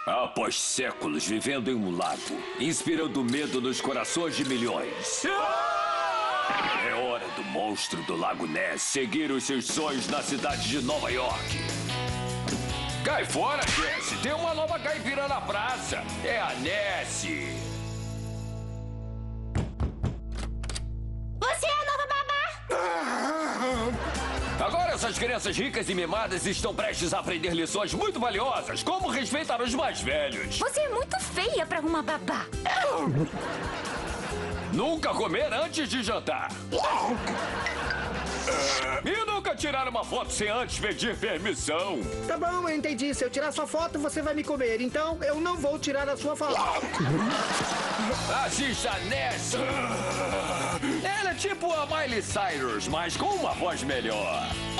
Após séculos vivendo em um lago, inspirando medo nos corações de milhões. É hora do monstro do Lago Ness seguir os seus sonhos na cidade de Nova York. Cai fora, Jesse! Tem uma nova caipira na praça! É a Nessie! Você é a nova babá! Agora essas crianças ricas e mimadas estão prestes a aprender lições muito valiosas, como respeitar os mais velhos. Você é muito feia pra uma babá. Nunca comer antes de jantar. E nunca tirar uma foto sem antes pedir permissão. Tá bom, eu entendi. Se eu tirar sua foto, você vai me comer. Então, eu não vou tirar a sua foto. Assista a Nessie. Ela é tipo a Miley Cyrus, mas com uma voz melhor.